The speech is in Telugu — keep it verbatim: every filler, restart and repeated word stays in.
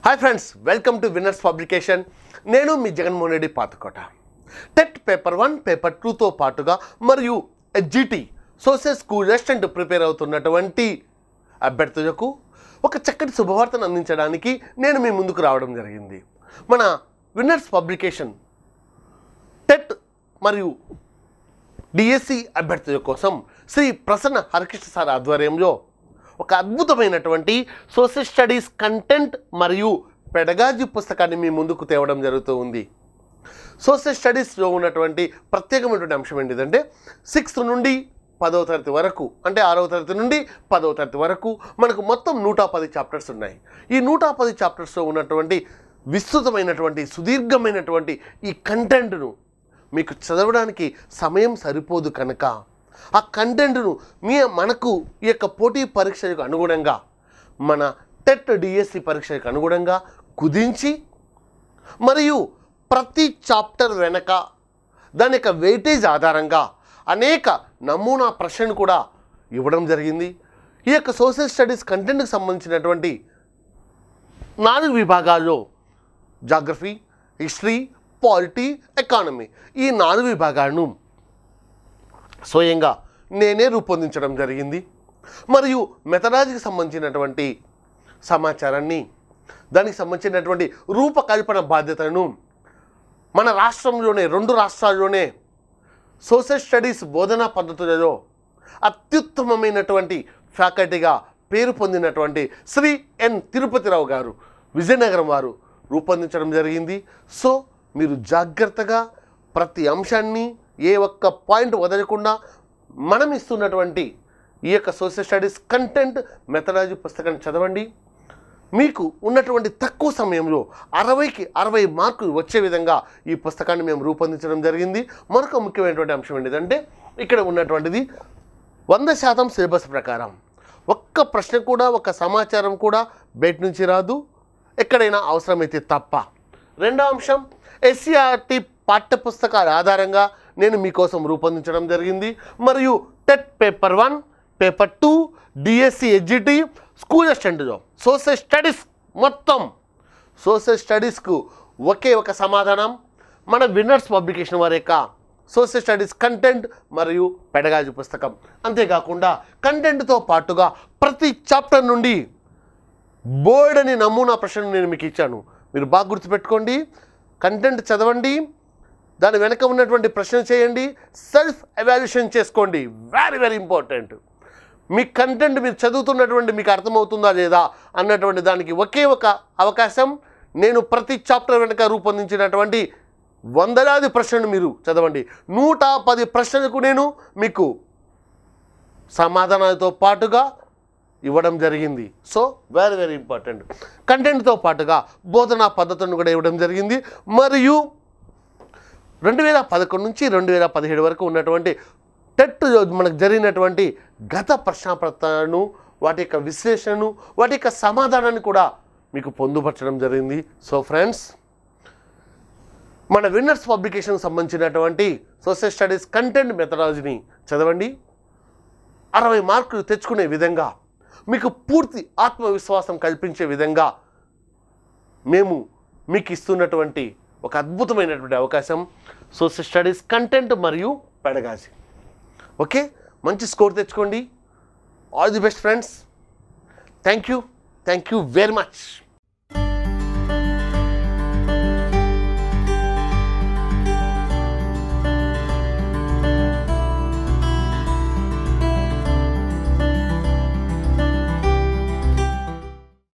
Hi friends, welcome to winners publication. నేను మీ Jaganmohan Reddy Pathakota. TET paper one paper టూతో పాటుగా మరియు GT social school assistant prepare అవుతున్నటువంటి అభ్యర్థులకు ఒక చక్కటి శుభవార్తను అందించడానికి నేను మీ ముందుకు రావడం జరిగింది. మన విన్నర్స్ పబ్లికేషన్ టెట్ మరియు డిఎస్సి అభ్యర్థుల కోసం శ్రీ ప్రసన్న హరికృష్ణ సార్ ఆధ్వర్యంలో ఒక అద్భుతమైనటువంటి సోషల్ స్టడీస్ కంటెంట్ మరియు పెడగాజీ పుస్తకాన్ని మీ ముందుకు తేవడం జరుగుతూ ఉంది. సోషల్ స్టడీస్లో ఉన్నటువంటి ప్రత్యేకమైనటువంటి అంశం ఏంటిదంటే సిక్స్త్ నుండి పదవ తరగతి వరకు, అంటే ఆరవ తరగతి నుండి పదవ తరగతి వరకు మనకు మొత్తం నూట పది చాప్టర్స్ ఉన్నాయి. ఈ నూట పది చాప్టర్స్లో ఉన్నటువంటి విస్తృతమైనటువంటి సుదీర్ఘమైనటువంటి ఈ కంటెంట్ను మీకు చదవడానికి సమయం సరిపోదు కనుక ఆ కంటెంట్ను మీ మనకు ఈ యొక్క పోటీ పరీక్షలకు అనుగుణంగా, మన టెట్ డిఎస్సి పరీక్షలకు అనుగుణంగా కుదించి మరియు ప్రతి చాప్టర్ వెనక దాని యొక్క వెయిటేజ్ ఆధారంగా అనేక నమూనా ప్రశ్నలు కూడా ఇవ్వడం జరిగింది. ఈ యొక్క సోషల్ స్టడీస్ కంటెంట్కి సంబంధించినటువంటి నాలుగు విభాగాల్లో జాగ్రఫీ, హిస్టరీ, పాలిటీ, ఎకానమీ ఈ నాలుగు విభాగాలను స్వయంగా నేనే రూపొందించడం జరిగింది. మరియు మెథడాలజీకి సంబంధించినటువంటి సమాచారాన్ని, దానికి సంబంధించినటువంటి రూపకల్పన బాధ్యతను మన రాష్ట్రంలోనే, రెండు రాష్ట్రాల్లోనే సోషల్ స్టడీస్ బోధనా పద్ధతులలో అత్యుత్తమమైనటువంటి ఫ్యాకల్టీగా పేరు పొందినటువంటి శ్రీ ఎన్ తిరుపతిరావు గారు, విజయనగరం వారు రూపొందించడం జరిగింది. సో మీరు జాగ్రత్తగా ప్రతి అంశాన్ని ఏ ఒక్క పాయింట్ వదలకుండా మనం ఇస్తున్నటువంటి ఈ యొక్క సోషల్ స్టడీస్ కంటెంట్ మెథడాలజీ పుస్తకాన్ని చదవండి. మీకు ఉన్నటువంటి తక్కువ సమయంలో అరవైకి అరవై మార్కులు వచ్చే విధంగా ఈ పుస్తకాన్ని మేము రూపొందించడం జరిగింది. మరొక ముఖ్యమైనటువంటి అంశం ఏంటిదంటే ఇక్కడ ఉన్నటువంటిది వంద శాతం సిలబస్ ప్రకారం ఒక్క ప్రశ్న కూడా, ఒక్క సమాచారం కూడా బయట నుంచి రాదు, ఎక్కడైనా అవసరమైతే తప్ప. రెండో అంశం, ఎస్సీఆర్టీ పాఠ్యపుస్తకాల ఆధారంగా నేను మీకోసం రూపొందించడం జరిగింది. మరియు TET paper one, paper two, DSC, SGT, school అసిస్టెంట్లో సోషల్ స్టడీస్ మొత్తం సోషల్ స్టడీస్కు ఒకే ఒక సమాధానం మన విన్నర్స్ పబ్లికేషన్ వారి యొక్క సోషల్ స్టడీస్ కంటెంట్ మరియు పెడగాజీ పుస్తకం. అంతేకాకుండా కంటెంట్తో పాటుగా ప్రతి చాప్టర్ నుండి బోర్డ్ అని నమూనా ప్రశ్నలు నేను మీకు ఇచ్చాను. మీరు బాగా గుర్తుపెట్టుకోండి, కంటెంట్ చదవండి, దాని వెనక ఉన్నటువంటి ప్రశ్న చేయండి, సెల్ఫ్ ఎవాల్యుయేషన్ చేసుకోండి. Very very important. మీ కంటెంట్ మీరు చదువుతున్నటువంటి మీకు అర్థమవుతుందా లేదా అన్నటువంటి దానికి ఒకే ఒక అవకాశం, నేను ప్రతి చాప్టర్ వెనక రూపొందించినటువంటి వందలాది ప్రశ్నలు మీరు చదవండి. నూట పది ప్రశ్నలకు నేను మీకు సమాధానాలతో పాటుగా ఇవ్వడం జరిగింది. So very very important. కంటెంట్తో పాటుగా బోధనా పద్ధతులను కూడా ఇవ్వడం జరిగింది. మరియు రెండు వేల పదకొండు నుంచి రెండు వేల పదిహేడు వరకు ఉన్నటువంటి టెట్ మనకు జరిగినటువంటి గత ప్రశ్నాపత్రాలను, వాటి యొక్క విశ్లేషణను, వాటి యొక్క సమాధానాన్ని కూడా మీకు పొందుపరచడం జరిగింది. సో ఫ్రెండ్స్, మన విన్నర్స్ పబ్లికేషన్కి సంబంధించినటువంటి సోషల్ స్టడీస్ కంటెంట్ మెథడాలజీని చదవండి. అరవై మార్కులు తెచ్చుకునే విధంగా, మీకు పూర్తి ఆత్మవిశ్వాసం కల్పించే విధంగా మేము మీకు ఇస్తున్నటువంటి ఒక అద్భుతమైనటువంటి అవకాశం సోషల్ స్టడీస్ కంటెంట్ మరియు పెడగాజీ. ఓకే, మంచి స్కోర్ తెచ్చుకోండి. All the best friends. Thank you thank you very much.